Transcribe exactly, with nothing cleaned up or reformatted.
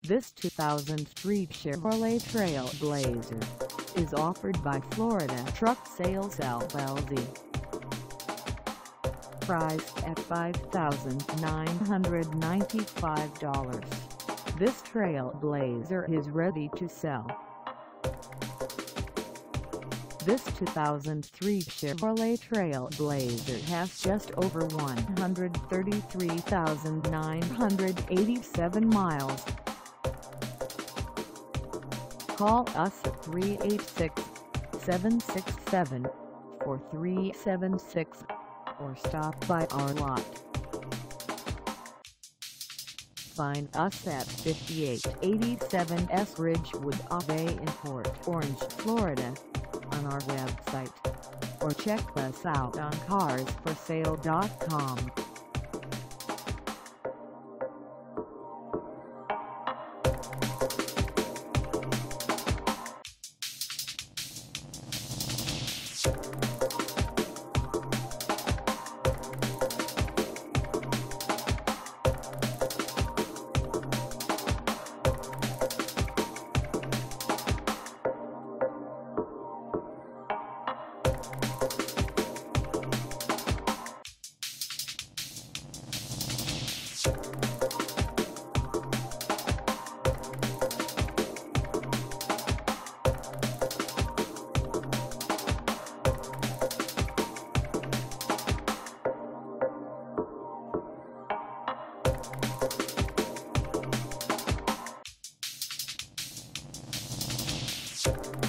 This two thousand three Chevrolet TrailBlazer is offered by Florida Truck Sales L L C. Priced at five thousand nine hundred ninety-five dollars, this TrailBlazer is ready to sell. This two thousand three Chevrolet TrailBlazer has just over one hundred thirty-three thousand nine hundred eighty-seven miles. Call us at three eight six, seven six seven, four three seven six or stop by our lot. Find us at fifty-eight eighty-seven S Ridgewood Ave in Port Orange, Florida, on our website, or check us out on cars for sale dot com. You